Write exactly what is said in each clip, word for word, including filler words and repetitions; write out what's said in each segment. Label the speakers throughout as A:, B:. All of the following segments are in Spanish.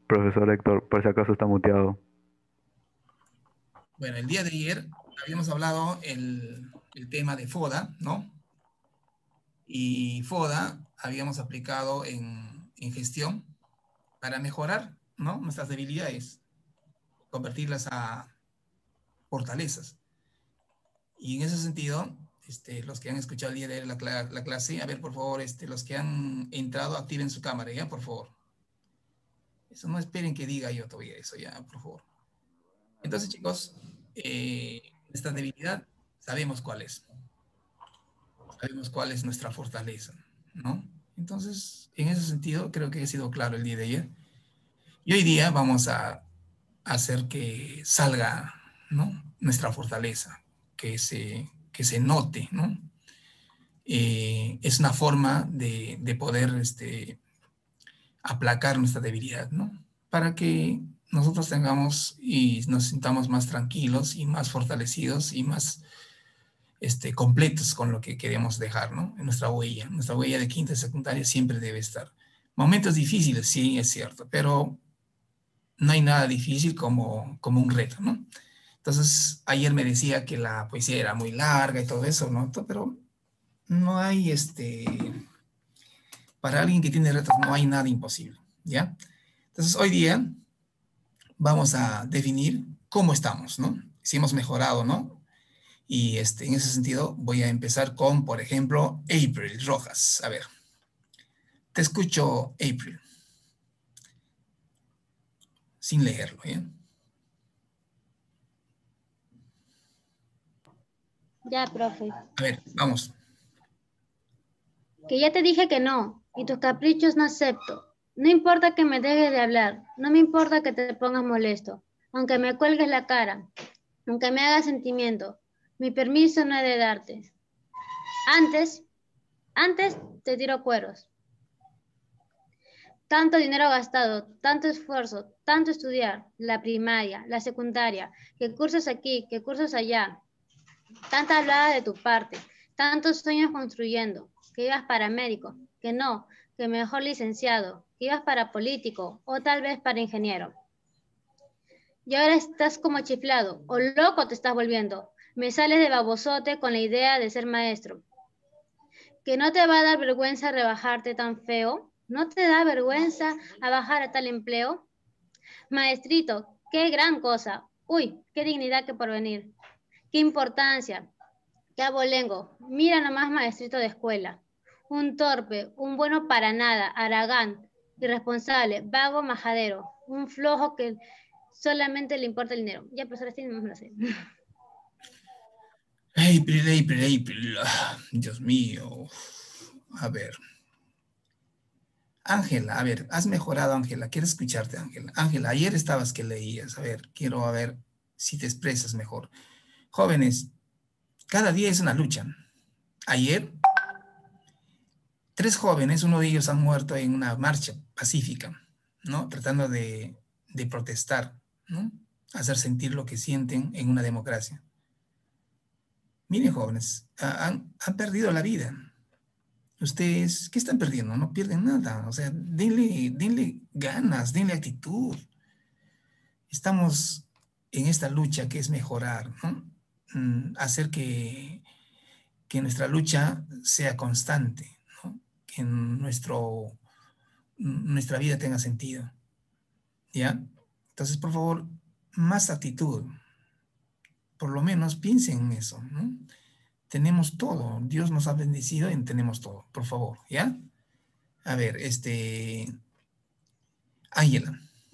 A: Profesor Héctor, por si acaso está muteado.
B: Bueno, el día de ayer habíamos hablado el, el tema de FODA, ¿no? Y FODA habíamos aplicado en, en gestión para mejorar, ¿no?, nuestras debilidades, convertirlas a fortalezas. Y en ese sentido, este, los que han escuchado el día de ayer la, cla- la clase, a ver, por favor, este, los que han entrado, activen su cámara, ¿ya? Por favor. Eso no esperen que diga yo todavía eso, ya, por favor. Entonces, chicos, eh, nuestra debilidad sabemos cuál es. Sabemos cuál es nuestra fortaleza, ¿no? Entonces, en ese sentido, creo que he sido claro el día de ayer. Y hoy día vamos a hacer que salga, ¿no?, nuestra fortaleza, que se, que se note, ¿no? Eh, es una forma de, de poder este, aplacar nuestra debilidad, ¿no? Para que nosotros tengamos y nos sintamos más tranquilos y más fortalecidos y más este, completos con lo que queremos dejar, ¿no? En nuestra huella. Nuestra huella de quinta y secundaria siempre debe estar. Momentos difíciles, sí, es cierto, pero no hay nada difícil como, como un reto, ¿no? Entonces, ayer me decía que la poesía era muy larga y todo eso, ¿no? Pero no hay, este, para alguien que tiene retos, no hay nada imposible, ¿ya? Entonces, hoy día vamos a definir cómo estamos, ¿no? Si hemos mejorado, ¿no? Y este, en ese sentido voy a empezar con, por ejemplo, April Rojas. A ver, te escucho, April, sin leerlo, ¿ya?
C: Ya, profe.
B: A ver, vamos.
C: Que ya te dije que no, y tus caprichos no acepto. No importa que me dejes de hablar, no me importa que te pongas molesto, aunque me cuelgues la cara, aunque me hagas sentimiento, mi permiso no he de darte. Antes, antes te tiro cueros. Tanto dinero gastado, tanto esfuerzo, tanto estudiar, la primaria, la secundaria, que cursos aquí, que cursos allá, tanta hablada de tu parte, tantos sueños construyendo, que ibas para médico, que no, que mejor licenciado, que ibas para político o tal vez para ingeniero. Y ahora estás como chiflado o loco te estás volviendo. Me sales de babosote con la idea de ser maestro. ¿Que no te va a dar vergüenza rebajarte tan feo? ¿No te da vergüenza a bajar a tal empleo? Maestrito, qué gran cosa. Uy, qué dignidad que porvenir. Qué importancia. Qué abolengo. Mira nomás, maestrito de escuela. Un torpe, un bueno para nada, haragán, irresponsable, vago, majadero. Un flojo que solamente le importa el dinero. Ya, profesor, este no me lo sé.
B: April, April, April. Ah, Dios mío. A ver. Ángela, a ver, has mejorado, Ángela. Quiero escucharte, Ángela. Ángela, ayer estabas que leías. A ver, quiero a ver si te expresas mejor. Jóvenes, cada día es una lucha. Ayer, tres jóvenes, uno de ellos han muerto en una marcha pacífica, ¿no? Tratando de, de protestar, ¿no? Hacer sentir lo que sienten en una democracia. Miren, jóvenes, ha- han, han perdido la vida. Ustedes, ¿qué están perdiendo? No pierden nada. O sea, denle, denle ganas, denle actitud. Estamos en esta lucha que es mejorar, ¿no? Mm, hacer que, que nuestra lucha sea constante, ¿no? Que nuestro, nuestra vida tenga sentido, ¿ya? Entonces, por favor, más actitud. Por lo menos piensen en eso, ¿no? Tenemos todo. Dios nos ha bendecido y tenemos todo. Por favor, ¿ya? A ver, este... Ángela.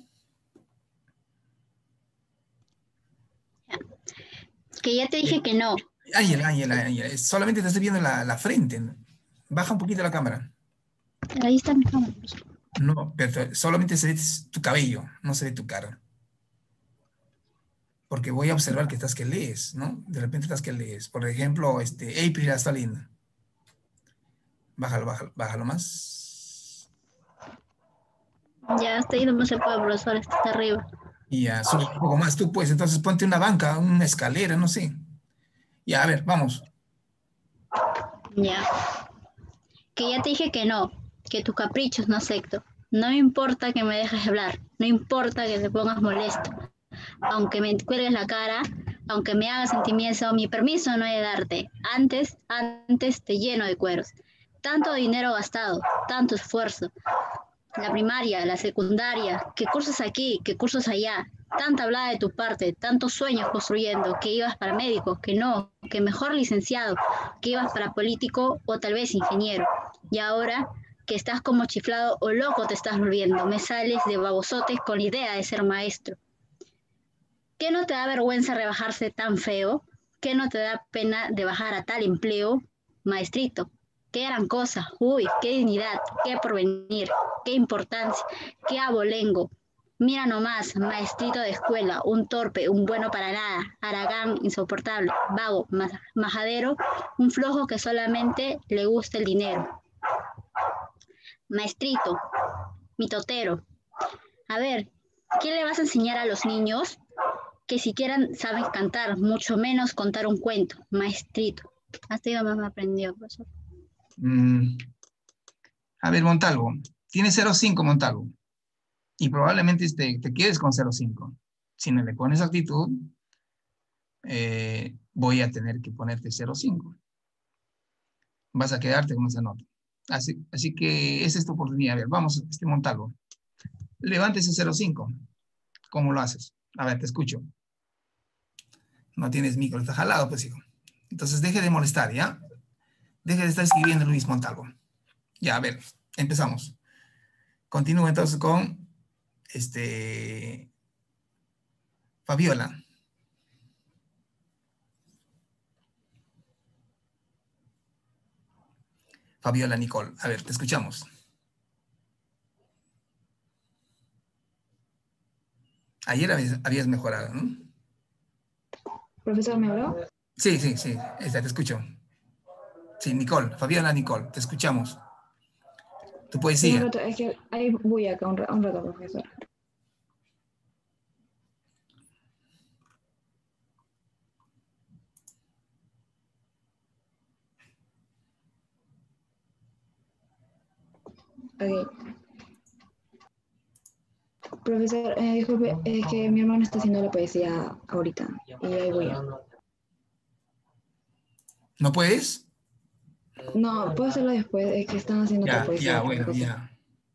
C: Que ya te dije que no.
B: Ángela, Ángela, Ángela. Solamente te estoy viendo la, la frente. Baja un poquito la cámara.
C: Ahí está mi cámara.
B: No, pero solamente se ve tu cabello, no se ve tu cara. Porque voy a observar que estás que lees, ¿no? De repente estás que lees. Por ejemplo, este, April está linda. Bájalo, bájalo, bájalo más.
C: Ya está yendo más el pueblo, profesor, está hasta arriba.
B: Y ya, sube un poco más tú, pues. Entonces ponte una banca, una escalera, no sé. Ya, a ver, vamos.
C: Ya. Que ya te dije que no, que tus caprichos no acepto. No me importa que me dejes hablar,
D: No importa que te pongas molesto, aunque me cuelgues la cara, aunque me hagas sentimiento, mi permiso no he de darte. Antes, antes te lleno de cueros. Tanto dinero gastado, tanto esfuerzo. La primaria, la secundaria, que cursos aquí, que cursos allá. Tanta hablada de tu parte, tantos sueños construyendo, que ibas para médico, que no, que mejor licenciado, que ibas para político o tal vez ingeniero. Y ahora que estás como chiflado o loco te estás volviendo, me sales de babosotes con la idea de ser maestro. ¿Qué no te da vergüenza rebajarse tan feo? ¿Qué no te da pena de bajar a tal empleo? Maestrito, qué gran cosa, uy, qué dignidad, qué porvenir, qué importancia, qué abolengo. Mira nomás, maestrito de escuela, un torpe, un bueno para nada, haragán, insoportable, vago, majadero, un flojo que solamente le gusta el dinero. Maestrito, mitotero, a ver, ¿qué le vas a enseñar a los niños? Que siquiera saben cantar, mucho menos contar un cuento, maestrito. Hasta yo más me aprendió, profesor.
B: Mm. A ver, Montalvo, tiene cero coma cinco Montalvo. Y probablemente te, te quedes con cero coma cinco. Si no le pones actitud, eh, voy a tener que ponerte cero coma cinco. Vas a quedarte con esa nota. Así, así que esa es tu oportunidad. A ver, vamos, este Montalvo. Levántese cero coma cinco. ¿Cómo lo haces? A ver, te escucho. No tienes micro, está jalado, pues, hijo. Entonces, deje de molestar, ¿ya? Deje de estar escribiendo Luis Montalvo. Ya, a ver, empezamos. Continúo entonces con este, Fabiola. Fabiola Nicole. A ver, te escuchamos. Ayer habías, habías mejorado, ¿no?
E: Profesor, ¿me habló?
B: Sí, sí, sí. Esta, te escucho. Sí, Nicole. Fabiola Nicole. Te escuchamos. Tu
E: Un
B: poesía.
E: rato, es que ahí voy acá, un rato, un rato, profesor. Ok. Profesor, eh, disculpe, es que mi hermano está haciendo la poesía ahorita y ahí voy.
B: ¿No puedes?
E: No, puedo hacerlo después, es que están haciendo otra
B: Ya,
E: poesía.
B: ya,
E: otra
B: bueno,
E: cosa.
B: ya.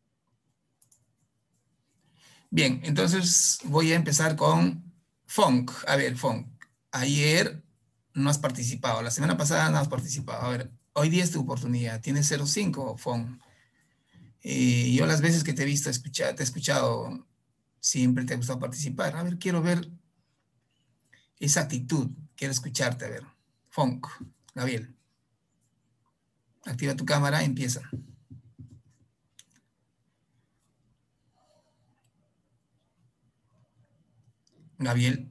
B: Bien, entonces voy a empezar con Funk. A ver, Funk. Ayer no has participado. La semana pasada no has participado. A ver, hoy día es tu oportunidad. Tienes cero coma cinco, Funk. Y yo las veces que te he visto, escuchar, te he escuchado, siempre te ha gustado participar. A ver, quiero ver esa actitud. Quiero escucharte, a ver. Funk. Gabriel. Activa tu cámara, empieza. Gabriel.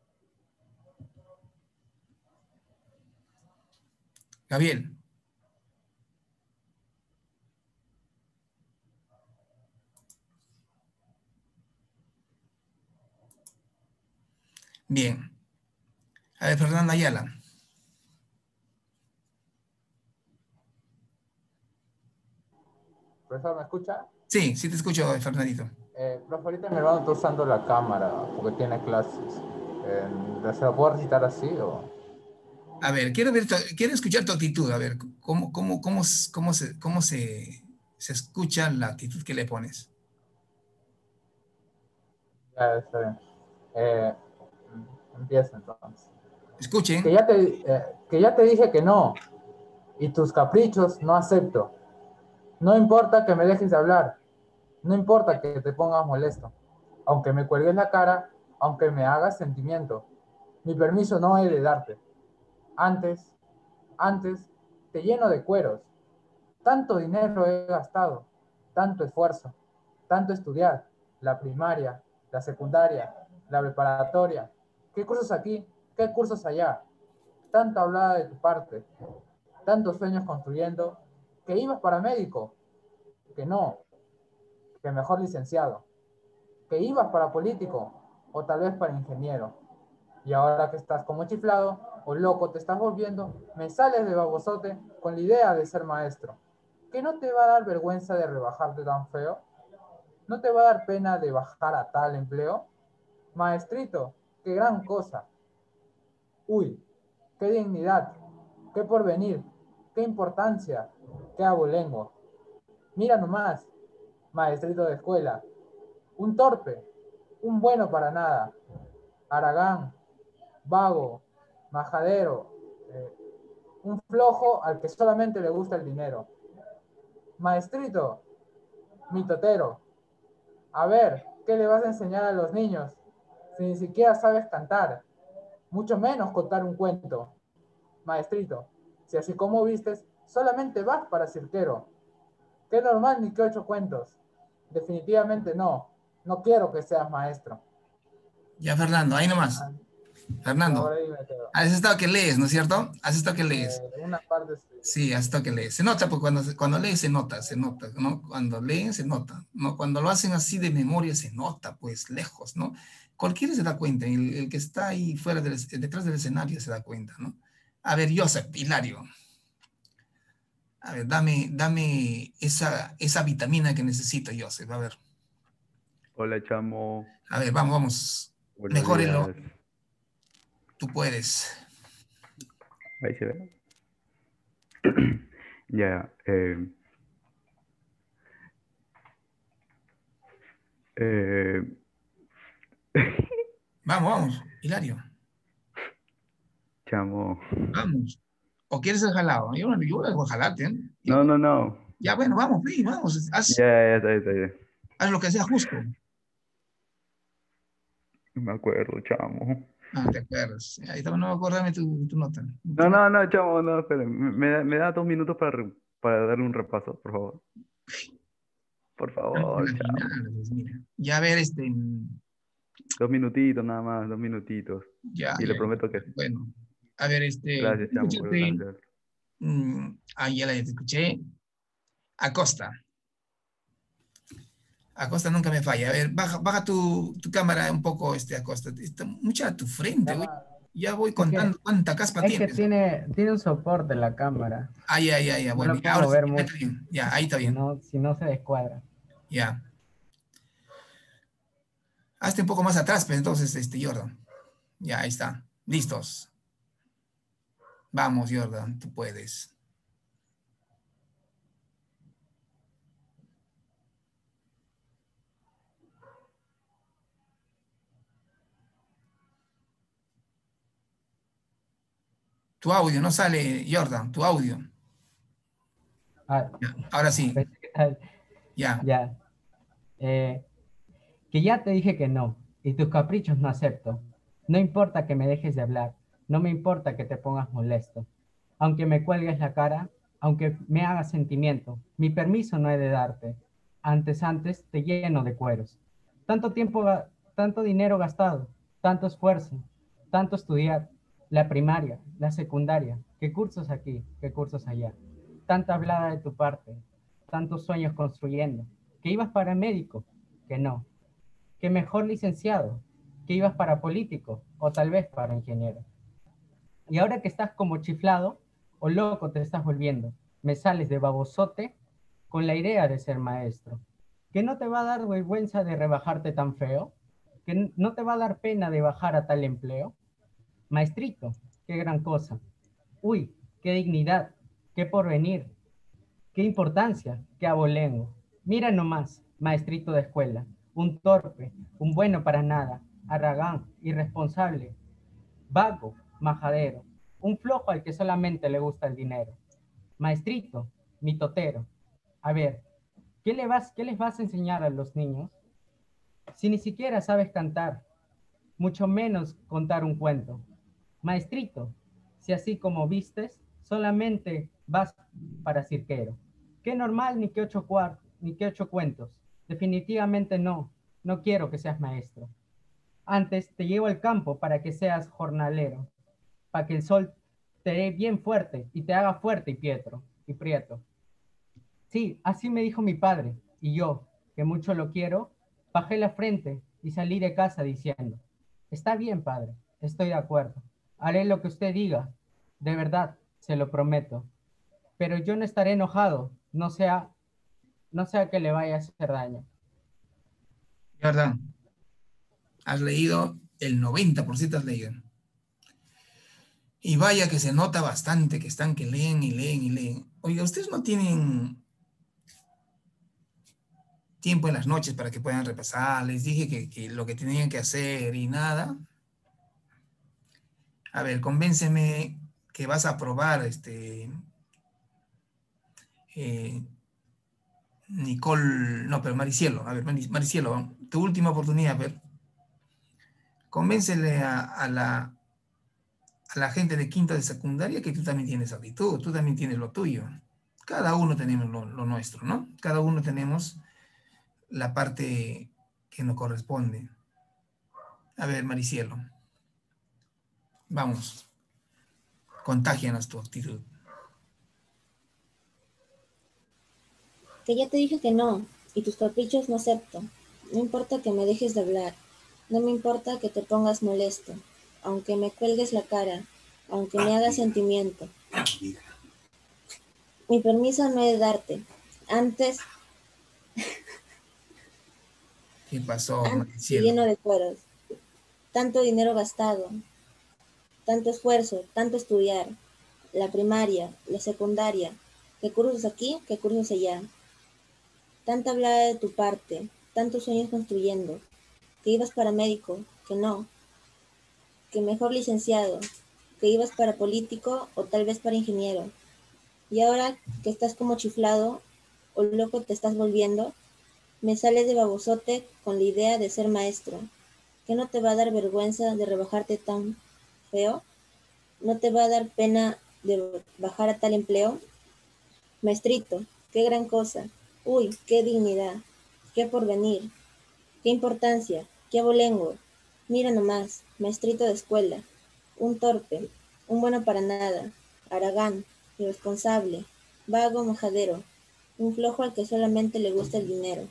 B: Gabriel. Bien. A ver, Fernanda Ayala.
F: ¿Profesor, me escucha?
B: Sí, sí te escucho, Fernandito.
F: Eh, profe, ahorita mi hermano está usando la cámara porque tiene clases. Eh, ¿Se lo puedo recitar así o...?
B: A ver, quiero ver, tu- quiero escuchar tu actitud. A ver, cómo, cómo, cómo, s- cómo se, cómo se, se escucha la actitud que le pones.
F: Ya, está bien. Eh, empieza entonces. Que
B: Escuchen.
F: ya, te, eh, que ya te dije que no, y tus caprichos no acepto. No importa que me dejes de hablar, no importa que te pongas molesto, aunque me cuelgues la cara, aunque me hagas sentimiento. Mi permiso no he de darte. Antes, antes, te lleno de cueros. Tanto dinero he gastado, tanto esfuerzo, tanto estudiar, la primaria, la secundaria, la preparatoria. ¿Qué cursos aquí? ¿Qué cursos allá? Tanta hablada de tu parte, tantos sueños construyendo, que ibas para médico, que no, que mejor licenciado, que ibas para político, o tal vez para ingeniero. Y ahora que estás como chiflado o loco te estás volviendo, me sales de babosote con la idea de ser maestro. ¿Que no te va a dar vergüenza de rebajarte tan feo? ¿No te va a dar pena de bajar a tal empleo? Maestrito, qué gran cosa. Uy, qué dignidad, qué porvenir, qué importancia, qué abolengo. Mira nomás, maestrito de escuela, un torpe, un bueno para nada, haragán, vago, majadero, eh, un flojo al que solamente le gusta el dinero. Maestrito, mitotero, a ver, ¿qué le vas a enseñar a los niños si ni siquiera sabes cantar? Mucho menos contar un cuento. Maestrito, si así como vistes, solamente vas para cirquero. Qué normal ni qué ocho cuentos. Definitivamente no. No quiero que seas maestro.
B: Ya, Fernando, ahí nomás.
F: Ah,
B: Fernando,
F: ahora ahí me quedo.
B: has estado que lees, ¿no es cierto? Has estado que lees.
F: Eh, una parte sí.
B: Sí, has estado que lees. Se nota, porque cuando, cuando lees se nota, se nota, ¿no? Cuando leen se nota, ¿no? Cuando lo hacen así de memoria se nota, pues, lejos, ¿no? Cualquiera se da cuenta, el, el que está ahí fuera del, detrás del escenario se da cuenta, ¿no? A ver, Joseph, Hilario, a ver, dame, dame esa, esa vitamina que necesito, Joseph, a ver.
A: Hola, chamo.
B: A ver, vamos, vamos.
A: Buenos
B: Mejórelo.
A: días.
B: Tú puedes.
A: Ahí se ve. Ya. eh, eh,
B: Vamos, vamos, Hilario.
A: chamo.
B: Vamos. ¿O quieres el jalado? Yo no yo voy a jalarte, ¿eh? Yo-
A: No, no, no.
B: Ya, bueno, vamos, sí, vamos. Haz,
A: Ya, ya, está, está, ya.
B: haz lo que sea justo.
A: No me acuerdo, chamo.
B: Ah, te acuerdas. Ahí está, no, acordarme tu, tu nota.
A: No, no, no, chamo, no, espera. Me, me da, me da dos minutos para, re- para darle un repaso, por favor. Por
B: Vamos a
A: favor,
B: la
A: chamo.
B: final, pues, mira. Ya, a ver, este.
A: Dos minutitos nada más, dos minutitos.
B: Ya,
A: Y
B: ya,
A: le prometo que...
B: bueno. A ver, este.
A: Gracias, chamo,
B: Escúchate.
A: gracias.
B: mm, ah, ya la te escuché. Acosta. Acosta nunca me falla. A ver, baja, baja tu, tu cámara un poco, este, Acosta. Está mucha a tu frente. Uy.
F: Llama-
B: Ya voy
G: Es que,
B: contando cuánta caspa
G: es que
B: tienes.
G: tiene, tiene un soporte la cámara.
B: Ah, ya, ya, ya.
G: No
B: Bueno,
G: lo
B: ya,
G: puedo
B: ahora sí,
G: mover
B: ya está
G: mucho,
B: bien. Ya, ahí está
G: si
B: bien.
G: no, si no se descuadra.
B: Ya. Hazte un poco más atrás, pues entonces, este, Jordan. Ya, ahí está. Listos. Vamos, Jordan, tú puedes. Tu audio no sale, Jordan, tu audio.
G: Ah,
B: Ya, ahora sí,
G: ¿qué tal?
B: ya.
G: Ya. Eh, que ya te dije que no, y tus caprichos no acepto. No importa que me dejes de hablar, no me importa que te pongas molesto. Aunque me cuelgues la cara, aunque me hagas sentimiento, mi permiso no he de darte. Antes, antes te lleno de cueros. Tanto tiempo, ga- tanto dinero gastado, tanto esfuerzo, tanto estudiar, la primaria, la secundaria, qué cursos aquí, qué cursos allá. Tanta hablada de tu parte, tantos sueños construyendo, que ibas para médico, que no, que mejor licenciado, que ibas para político o tal vez para ingeniero. Y ahora que estás como chiflado o loco te estás volviendo, me sales de babosote con la idea de ser maestro. ¿Que no te va a dar vergüenza de rebajarte tan feo? ¿Que no te va a dar pena de bajar a tal empleo? Maestrito, qué gran cosa. Uy, qué dignidad, qué porvenir, qué importancia, qué abolengo. Mira nomás, maestrito de escuela, un torpe, un bueno para nada, arragán, irresponsable, vago, majadero, un flojo al que solamente le gusta el dinero. Maestrito, mitotero. A ver, ¿qué, le vas, ¿qué les vas a enseñar a los niños? Si ni siquiera sabes cantar, mucho menos contar un cuento. Maestrito, si así como vistes, solamente vas para cirquero. Qué normal ni qué ocho, cuar- ni qué ocho cuentos. Definitivamente no, no quiero que seas maestro. Antes te llevo al campo para que seas jornalero, para que el sol te dé bien fuerte y te haga fuerte y pietro y prieto. Sí, así me dijo mi padre, y yo, que mucho lo quiero, bajé la frente y salí de casa diciendo, está bien, padre, estoy de acuerdo, haré lo que usted diga, de verdad, se lo prometo, pero yo no estaré enojado, no sea, no sea que le vaya a hacer daño.
B: ¿Verdad? Has leído, el noventa por ciento has leído. Y vaya que se nota bastante que están que leen y leen y leen. Oiga, ustedes no tienen tiempo en las noches para que puedan repasar. Les dije que, que lo que tenían que hacer y nada. A ver, convénceme que vas a aprobar, este, eh, Nicole, no, pero Maricielo. A ver, Mari- Maricielo, tu última oportunidad, a ver. Convéncele a, a la, a la gente de quinta de secundaria que tú también tienes actitud, tú también tienes lo tuyo. Cada uno tenemos lo, lo nuestro, ¿no? Cada uno tenemos la parte que nos corresponde. A ver, Maricielo, vamos, contágianos tu actitud.
H: Que ya te dije que no, y tus caprichos no acepto. No importa que me dejes de hablar, no me importa que te pongas molesto, aunque me cuelgues la cara, aunque me hagas sentimiento. Mi permiso no es darte. Antes,
B: ¿Qué pasó,
H: antes te
B: Maricielo?
H: lleno de cueros. Tanto dinero gastado, tanto esfuerzo, tanto estudiar. La primaria, la secundaria, que cursos aquí, que cursos allá. Tanta hablada de tu parte, tantos sueños construyendo, que ibas para médico, que no, que mejor licenciado, que ibas para político o tal vez para ingeniero. Y ahora que estás como chiflado o loco te estás volviendo, me sales de babosote con la idea de ser maestro. ¿Que no te va a dar vergüenza de rebajarte tan feo? ¿No te va a dar pena de bajar a tal empleo? Maestrito, qué gran cosa. Uy, qué dignidad, qué porvenir, qué importancia, qué abolengo. Mira nomás, maestrito de escuela, un torpe, un bueno para nada, haragán, irresponsable, vago majadero, un flojo al que solamente le gusta el dinero.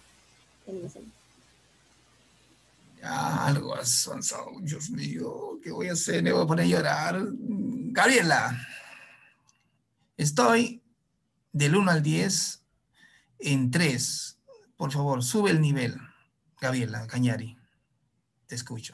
B: Ya, algo has avanzado, Dios mío, ¿qué voy a hacer? Me voy a poner a llorar. Gabriela, estoy del uno al diez en tres. Por favor, sube el nivel. Gabriela Cañari, te escucho.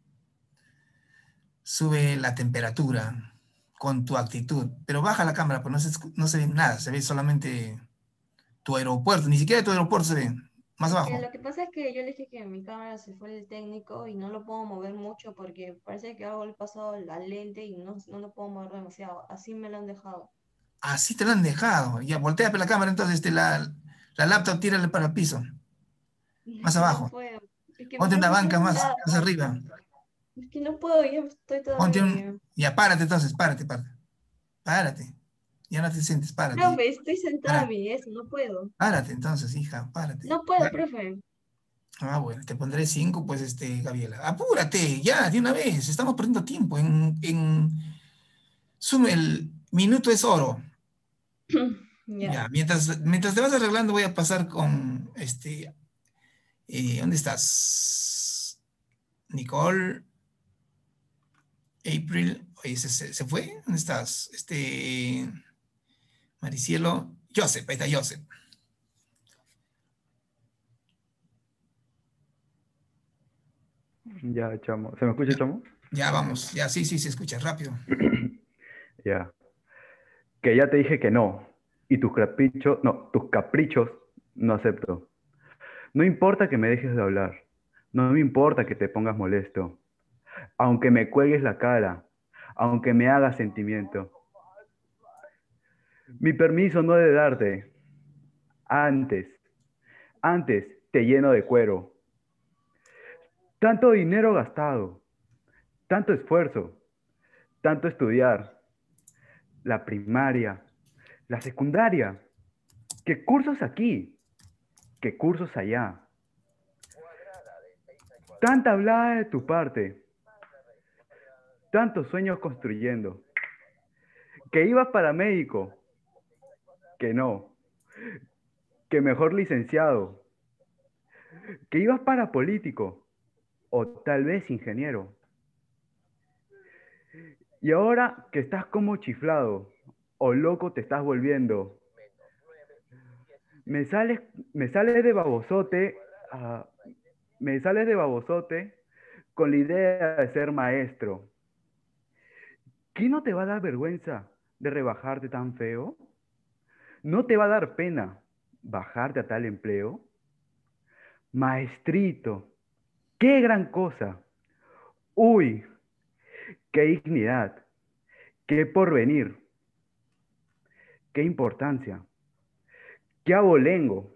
B: Sube la temperatura con tu actitud, pero baja la cámara, pues no se, no se ve nada, se ve solamente tu aeropuerto, ni siquiera tu aeropuerto se ve, más abajo.
I: Eh, lo que pasa es que yo le dije que mi cámara se fue el técnico y no lo puedo mover mucho porque parece que algo le pasó a la lente y no, no lo puedo mover demasiado. Así me lo han dejado.
B: Así te lo han dejado. Ya, voltea la cámara, entonces este, la, la laptop tírale para el piso, más
I: No
B: abajo.
I: puedo. Es que mi
B: Ponte una
I: profe
B: banca
I: está
B: más,
I: sentada.
B: más arriba.
I: Es que no puedo, ya estoy toda
B: Ponte
I: media.
B: un... Ya, párate entonces, párate, párate. Párate. Ya no te sientes, párate.
I: Profe, estoy sentada en
B: Párate,
I: mi eso, no puedo.
B: párate entonces, hija, párate.
I: No puedo, profe.
B: Ah, bueno, te pondré cinco, pues, este, Gabriela. Apúrate, ya, de una vez. Estamos perdiendo tiempo. En, en Zoom el minuto es oro.
I: Ya.
B: Ya, mientras, mientras te vas arreglando, voy a pasar con, este, eh, ¿dónde estás? Nicole, April, oye, ¿se, se, se fue? ¿Dónde estás? Este, Maricielo, Joseph, ahí está Joseph.
A: Ya, chamo. ¿Se me escucha, chamo?
B: Ya, vamos, ya, sí, sí, se escucha, rápido.
A: Ya. Que ya te dije que no. Y tus caprichos, no, tus caprichos no acepto. No importa que me dejes de hablar. No me importa que te pongas molesto. Aunque me cuelgues la cara. Aunque me hagas sentimiento. Mi permiso no he de darte. Antes, antes te lleno de cuero. Tanto dinero gastado. Tanto esfuerzo. Tanto estudiar. La primaria. La secundaria. ¿Qué cursos aquí? ¿Qué cursos allá? Tanta hablada de tu parte. Tantos sueños construyendo. Que ibas para médico. Que no. Que mejor licenciado. Que ibas para político. O tal vez ingeniero. Y ahora que estás como chiflado. O loco te estás volviendo. Me sales, me sales de babosote. Uh, Me sales de babosote con la idea de ser maestro. ¿Qué no te va a dar vergüenza de rebajarte tan feo? ¿No te va a dar pena bajarte a tal empleo? Maestrito, qué gran cosa. Uy, qué dignidad, qué porvenir, qué importancia, qué abolengo.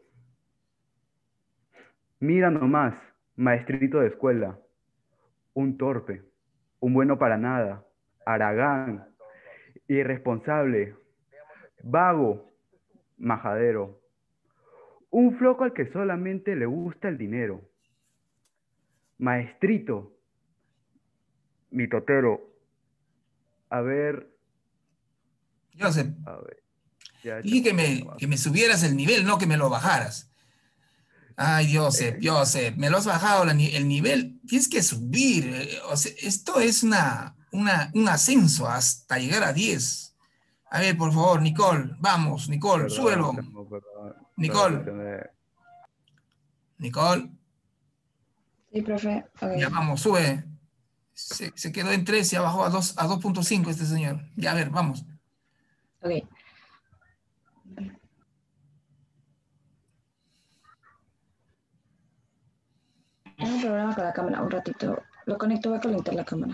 A: Mira nomás, maestrito de escuela, un torpe, un bueno para nada, haragán, irresponsable, vago, majadero, un floco al que solamente le gusta el dinero. Maestrito, mi totero, a ver,
B: Joseph,
A: a ver, ya
B: dije que
A: chamo, ya
B: me,
A: va.
B: que me subieras el nivel, no que me lo bajaras. Ay, Joseph,
A: Eh,
B: Joseph, me lo has bajado la ni- el nivel, tienes que subir. eh, O sea, esto es una, una, un ascenso hasta llegar a diez. A ver, por favor, Nicole, vamos, Nicole,
A: Perdón,
B: súbelo.
A: chamo, perdón, no
B: Nicole,
A: reflexioné.
B: Nicole,
E: Sí, profe.
B: ya
E: Ok.
B: vamos, sube. Se, se quedó en tres y bajó a dos, a dos punto cinco este señor. Ya, a ver, vamos.
E: Ok. Tengo un problema con la cámara. Un ratito. Lo conecto, voy a calentar la cámara.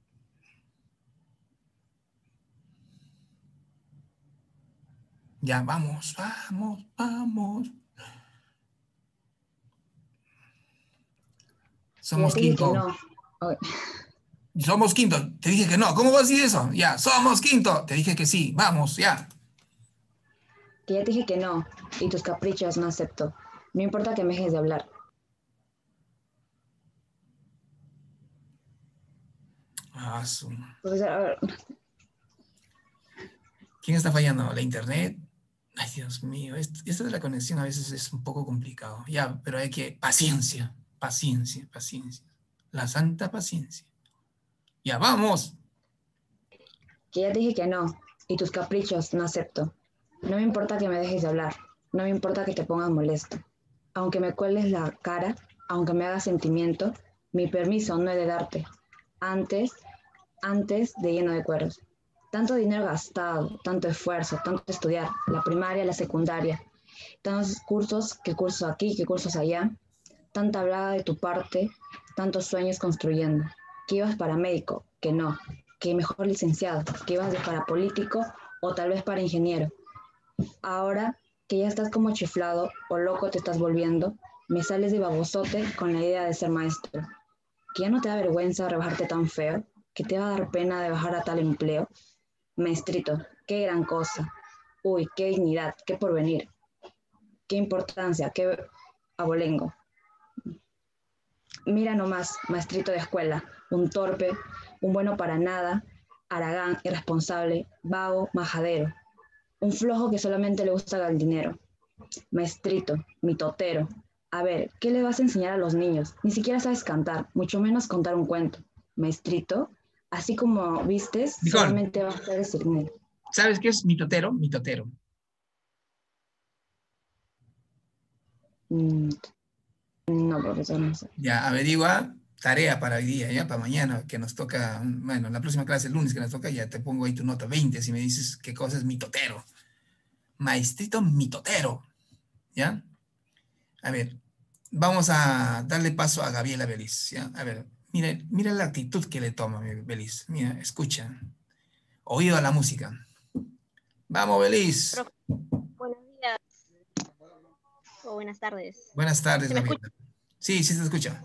B: Ya, vamos, vamos, vamos.
E: Que ya
B: Somos
E: te dije que
B: quinto.
E: no. Ok.
B: Somos quinto. Te dije que no. ¿Cómo vas a decir eso? Ya, somos quinto. Te dije que sí. Vamos, ya.
E: Que ya te dije que no. Y tus caprichos no acepto. No importa que me dejes de hablar.
B: Ah, su-
E: Profesor, a ver.
B: ¿Quién está fallando? ¿La internet? Ay, Dios mío. Esto, esto de la conexión a veces es un poco complicado. Ya, pero hay que... Paciencia, paciencia, paciencia. La santa paciencia. Ya, vamos.
E: Que ya te dije que no. Y tus caprichos no acepto. No me importa que me dejes de hablar. No me importa que te pongas molesto. Aunque me cueles la cara, aunque me hagas sentimiento, mi permiso no he de darte. Antes, antes de lleno de cueros. Tanto dinero gastado, tanto esfuerzo, tanto estudiar, la primaria, la secundaria, tantos cursos, que cursos aquí, que cursos allá, tanta hablada de tu parte, tantos sueños construyendo, que ibas para médico, que no, que mejor licenciado, que ibas de para político o tal vez para ingeniero. Ahora que ya estás como chiflado o loco te estás volviendo, me sales de babosote con la idea de ser maestro. Que ya no te da vergüenza rebajarte tan feo, que te va a dar pena de bajar a tal empleo. Maestrito, qué gran cosa. Uy, qué dignidad, qué porvenir, qué importancia, qué abolengo. Mira nomás, maestrito de escuela, un torpe, un bueno para nada, haragán, irresponsable, vago, majadero, un flojo que solamente le gusta el dinero. Maestrito, mitotero. A ver, ¿qué le vas a enseñar a los niños? Ni siquiera sabes cantar, mucho menos contar un cuento. Maestrito, así como vistes,
B: Nicole,
E: solamente vas a hacer ese dinero.
B: ¿sabes qué es mitotero? Mitotero.
E: Mm, no, profesor, no sé.
B: Ya, averigua tarea para hoy día, ya, para mañana, que nos toca, bueno, la próxima clase, el lunes que nos toca, ya te pongo ahí tu nota veinte, si me dices qué cosa es mitotero. Maestrito mitotero, ¿ya? A ver, vamos a darle paso a Gabriela Belis, ¿ya? A ver, mira, mira la actitud que le toma Belis, mira, escucha, oído a la música. Vamos, Belis.
J: Profe, buenos días o buenas tardes.
B: Buenas tardes,
J: ¿Se me
B: Gabriela.
J: escucha?
B: Sí, sí se escucha.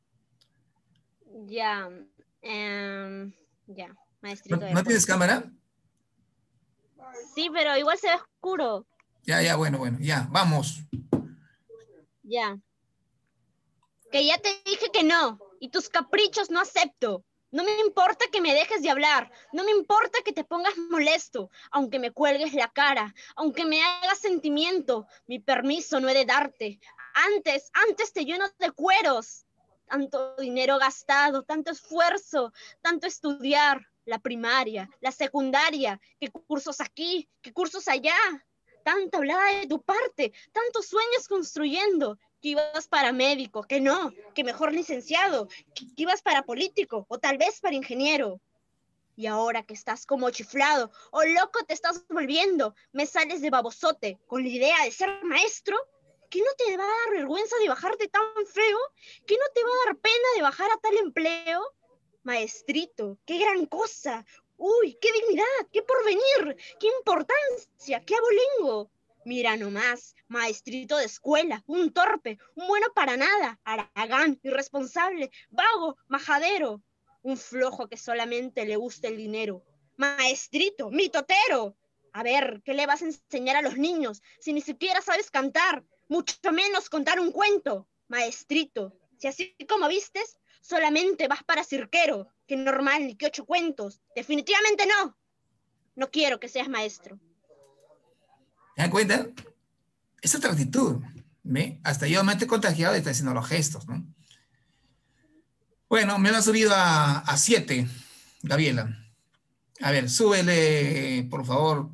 J: Ya, em, ya,
B: ¿No,
J: maestrito de
B: no tienes
J: escuela.
B: cámara?
J: Sí, pero igual se ve oscuro.
B: Ya, ya, bueno, bueno, ya, vamos.
J: Ya. Que ya te dije que no, y tus caprichos no acepto. No me importa que me dejes de hablar, no me importa que te pongas molesto, aunque me cuelgues la cara, aunque me hagas sentimiento, mi permiso no he de darte. Antes, antes te lleno de cueros. Tanto dinero gastado, tanto esfuerzo, tanto estudiar, la primaria, la secundaria, qué cursos aquí, qué cursos allá. Tanta hablada de tu parte, tantos sueños construyendo, que ibas para médico, que no, que mejor licenciado, que ibas para político o tal vez para ingeniero. Y ahora que estás como chiflado o loco te estás volviendo, me sales de babosote con la idea de ser maestro. ¿Que no te va a dar vergüenza de bajarte tan feo? ¿Que no te va a dar pena de bajar a tal empleo? Maestrito, qué gran cosa. Uy, qué dignidad, qué porvenir, qué importancia, qué abolengo. Mira nomás, maestrito de escuela, un torpe, un bueno para nada, haragán, irresponsable, vago, majadero, un flojo que solamente le gusta el dinero. Maestrito, mitotero. A ver, ¿qué le vas a enseñar a los niños si ni siquiera sabes cantar? Mucho menos contar un cuento. Maestrito, si así como vistes, solamente vas para cirquero, que normal ni que ocho cuentos. Definitivamente no. No quiero que seas maestro.
B: ¿Se dan cuenta? Es otra actitud, ¿ve? Hasta yo me he contagiado y estoy haciendo los gestos, ¿no? Bueno, me lo ha subido a, a siete, Gabriela. A ver, súbele, por favor.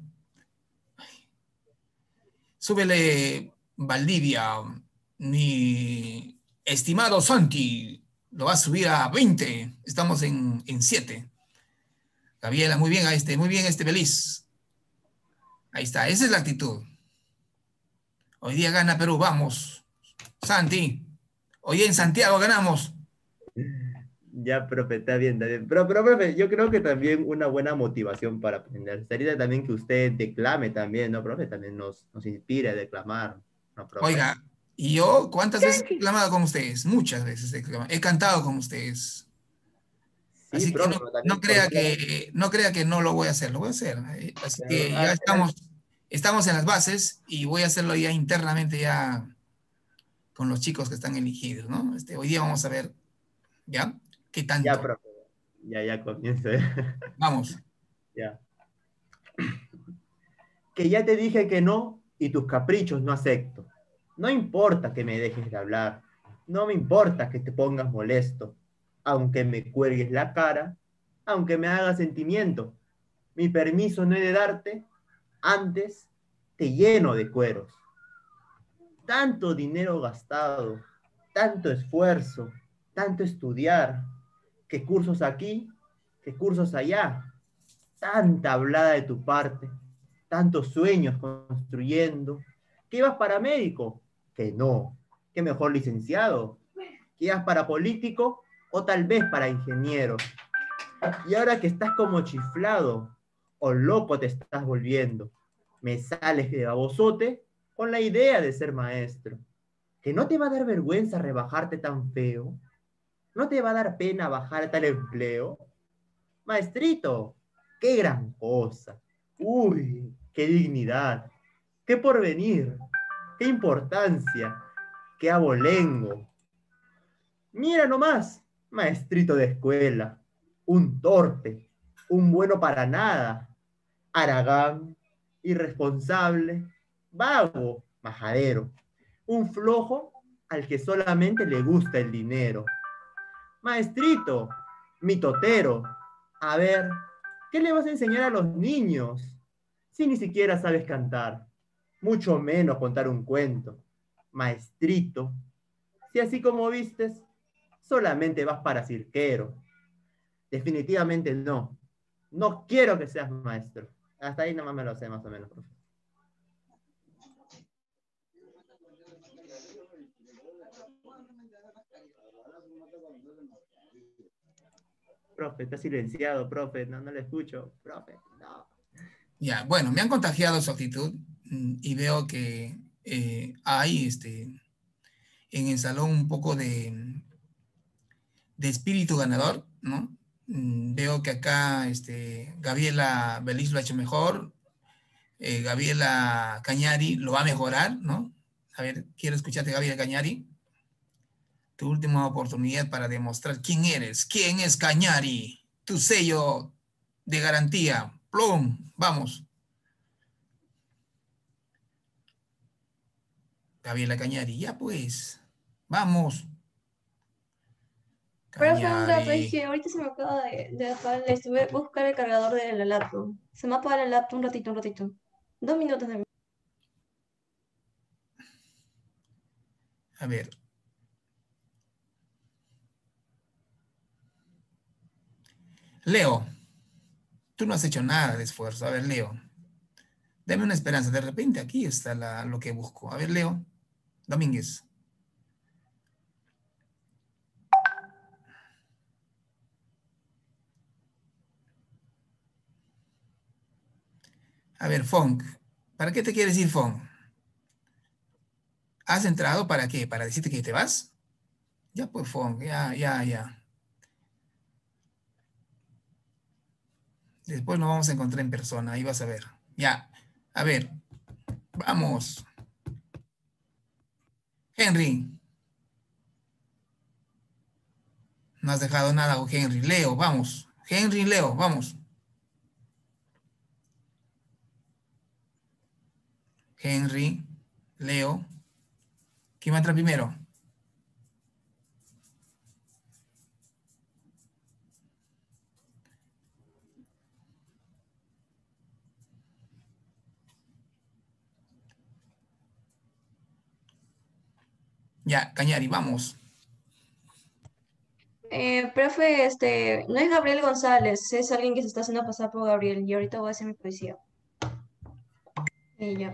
B: Súbele, Valdivia. Mi estimado Santi, lo va a subir a veinte. Estamos en, en siete. Gabriela, muy bien, a este, muy bien, este Beliz. Ahí está, esa es la actitud. Hoy día gana Perú, vamos. Santi, hoy en Santiago ganamos.
K: Ya, profe, está bien, está bien. Pero, pero, profe, yo creo que también una buena motivación para aprender sería también que usted declame también, ¿no, profe? También nos, nos inspire a declamar, ¿no, profe?
B: Oiga, ¿y yo cuántas veces he declamado con ustedes? Muchas veces he declamado. He cantado con ustedes.
K: Sí,
B: Así
K: profe,
B: que no,
K: pero también
B: no crea
K: por qué
B: que, no crea que no lo voy a hacer, lo voy a hacer. Eh, Así
K: no-
B: que
K: ah,
B: ya
K: claro.
B: estamos, estamos en las bases y voy a hacerlo ya internamente ya con los chicos que están elegidos, ¿no? Este, hoy día vamos a ver, ¿ya? ¿Qué
K: Ya,
B: tanto?
K: profe, ya, ya comienzo.
B: Vamos.
K: Ya. Que ya te dije que no y tus caprichos no acepto. No importa que me dejes de hablar, no me importa que te pongas molesto, aunque me cuelgues la cara, aunque me hagas sentimiento. Mi permiso no he de darte, antes te lleno de cueros. Tanto dinero gastado, tanto esfuerzo, tanto estudiar, que cursos aquí, que cursos allá, tanta hablada de tu parte, tantos sueños construyendo, que ibas para médico, que no, que mejor licenciado, que ibas para político o tal vez para ingeniero. Y ahora que estás como chiflado o loco te estás volviendo, me sales de babosote con la idea de ser maestro. ¿Que no te va a dar vergüenza rebajarte tan feo? ¿No te va a dar pena bajar tal empleo? Maestrito, qué gran cosa. Uy, qué dignidad, qué porvenir, qué importancia, qué abolengo. Mira nomás, maestrito de escuela, un torpe, un bueno para nada, haragán, irresponsable, vago, majadero, un flojo al que solamente le gusta el dinero. Maestrito, mitotero, a ver, ¿qué le vas a enseñar a los niños si ni siquiera sabes cantar? Mucho menos contar un cuento. Maestrito, si así como vistes, solamente vas para cirquero. Definitivamente no. No quiero que seas maestro. Hasta ahí nomás me lo sé más o menos, profe. Profe, está silenciado, profe. No, no le escucho. Profe, no.
B: Ya, bueno, me han contagiado su actitud mm, y veo que eh, hay este, en el salón un poco de, de espíritu ganador, ¿no? Mm, Veo que acá este, Gabriela Belis lo ha hecho mejor, eh, Gabriela Cañari lo va a mejorar, ¿no? A ver, quiero escucharte, Gabriela Cañari. Tu última oportunidad para demostrar quién eres, quién es Cañari, tu sello de garantía. Plum, vamos. Gabriela Cañari, ya pues, vamos.
I: Profe, un dato, es
B: Cañari.
I: que ahorita se me acaba de, de apagar el estuve a buscar el cargador de la laptop. Se me apaga la laptop un ratito, un ratito. Dos minutos de
B: A ver. Leo, tú no has hecho nada de esfuerzo. A ver, Leo. Dame una esperanza. De repente aquí está la, lo que busco. A ver, Leo. Domínguez. A ver, Fong. ¿Para qué te quieres ir, Fong? ¿Has entrado para qué? ¿Para decirte que te vas? Ya, pues, Fong. Ya, ya, ya. Después nos vamos a encontrar en persona. Ahí vas a ver. Ya. A ver. Vamos. Henry. No has dejado nada, Henry. Leo, vamos. Henry, Leo, vamos. Henry, Leo. ¿Quién va a entrar primero? Ya, Cañari, vamos.
I: Eh, profe, este, no es Gabriel González, es alguien que se está haciendo pasar por Gabriel y ahorita voy a hacer mi poesía. Y ya.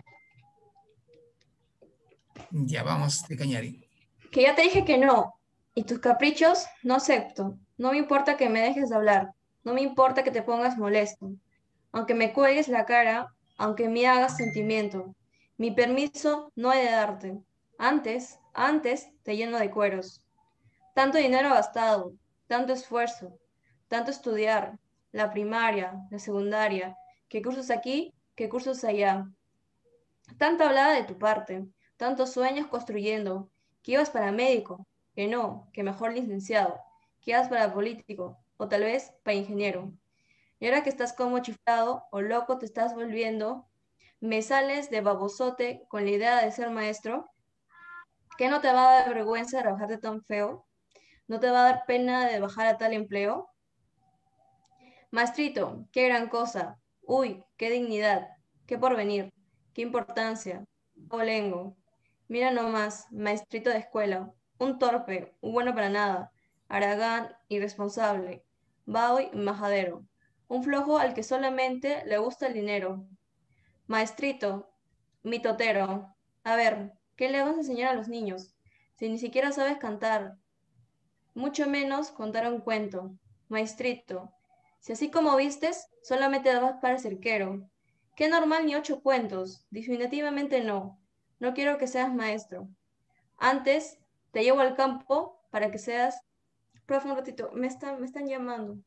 B: Ya, vamos de Cañari.
I: Que ya te dije que no, y tus caprichos no acepto. No me importa que me dejes de hablar, no me importa que te pongas molesto. Aunque me cuelgues la cara, aunque me hagas sentimiento. Mi permiso no he de darte. Antes, antes te lleno de cueros. Tanto dinero gastado, tanto esfuerzo, tanto estudiar, la primaria, la secundaria, que cursos aquí, que cursos allá. Tanta hablada de tu parte, tantos sueños construyendo, que ibas para médico, que no, que mejor licenciado, que ibas para político, o tal vez para ingeniero. Y ahora que estás como chiflado o loco te estás volviendo, me sales de babosote con la idea de ser maestro, ¿qué no te va a dar vergüenza de trabajarte tan feo? ¿No te va a dar pena de bajar a tal empleo? Maestrito, qué gran cosa. Uy, qué dignidad, qué porvenir, qué importancia. Olengo. Mira nomás, maestrito de escuela, un torpe, un bueno para nada, haragán, irresponsable, baoy, majadero, un flojo al que solamente le gusta el dinero. Maestrito, mitotero, a ver, ¿qué le vas a enseñar a los niños? Si ni siquiera sabes cantar, mucho menos contar un cuento. Maestrito, si así como vistes, solamente dabas para cirquero. Qué normal ni ocho cuentos, definitivamente no. No quiero que seas maestro. Antes, te llevo al campo para que seas... Profe, un ratito, me están, me están llamando.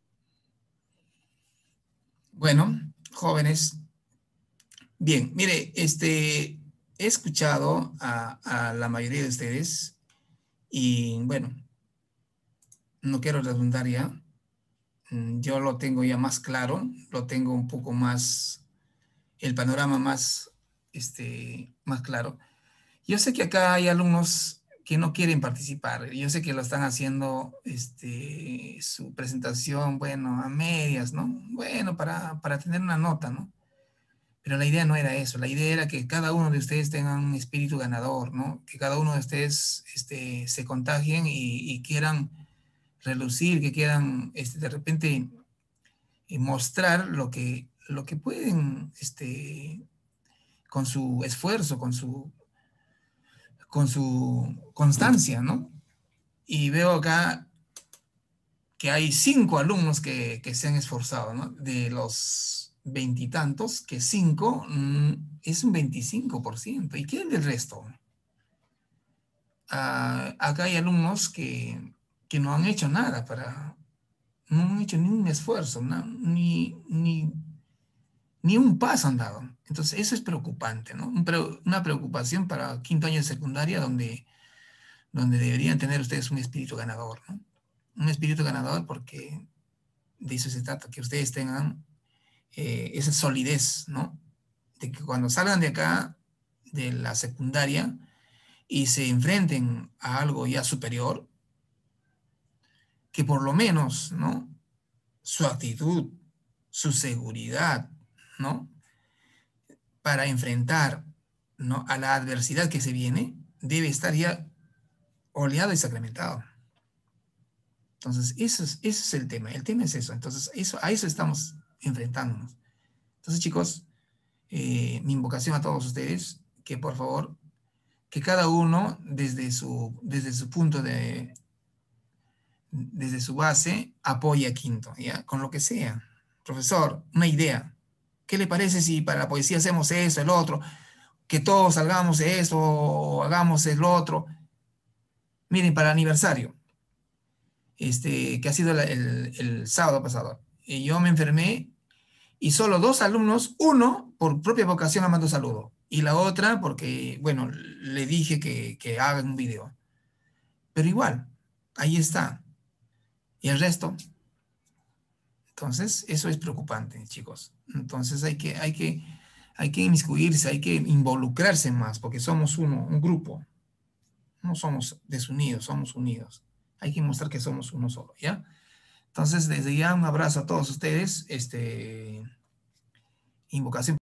B: Bueno, jóvenes. Bien, mire, este, he escuchado a, a la mayoría de ustedes y, bueno, no quiero redundar ya. Yo lo tengo ya más claro, lo tengo un poco más, el panorama más, este, más claro. Yo sé que acá hay alumnos que no quieren participar. Yo sé que lo están haciendo, este, su presentación, bueno, a medias, ¿no? Bueno, para, para tener una nota, ¿no? Pero la idea no era eso. La idea era que cada uno de ustedes tenga un espíritu ganador, ¿no? Que cada uno de ustedes, este, se contagien y, y quieran relucir, que quieran, este, de repente, eh, mostrar lo que, lo que pueden, este, con su esfuerzo, con su, con su constancia, ¿no? Y veo acá que hay cinco alumnos que, que se han esforzado, ¿no? De los veintitantos, que cinco mmm, es un veinticinco por ciento. ¿Y qué es del resto? Uh, acá hay alumnos que, que no han hecho nada para... No han hecho ni un esfuerzo, no, ni, ni, ni un paso han dado. Entonces, eso es preocupante, ¿no? Una preocupación para quinto año de secundaria donde, donde deberían tener ustedes un espíritu ganador, ¿no? Un espíritu ganador porque de eso se trata, que ustedes tengan eh, esa solidez, ¿no? De que cuando salgan de acá, de la secundaria, y se enfrenten a algo ya superior, que por lo menos, ¿no? Su actitud, su seguridad, ¿no? Para enfrentar, ¿no? A la adversidad que se viene, debe estar ya oleado y sacramentado. Entonces, eso es, eso es el tema. El tema es eso. Entonces, eso, a eso estamos enfrentándonos. Entonces, chicos, eh, mi invocación a todos ustedes, que por favor, que cada uno desde su, desde su punto de, desde su base, apoye a Quinto, ¿ya? Con lo que sea. Profesor, una idea. ¿Qué le parece si para la poesía hacemos eso, el otro? Que todos salgamos de eso o hagamos el otro. Miren, para el aniversario, este, que ha sido la- el, el sábado pasado, y yo me enfermé y solo dos alumnos, uno por propia vocación me mandó saludo y la otra porque, bueno, le dije que, que hagan un video. Pero igual, ahí está. Y el resto, entonces, eso es preocupante, chicos. Entonces hay que, hay que, hay que inmiscuirse, hay que involucrarse más, porque somos uno, un grupo. No somos desunidos, somos unidos. Hay que mostrar que somos uno solo, ¿ya? Entonces, desde ya un abrazo a todos ustedes. Este, invocación.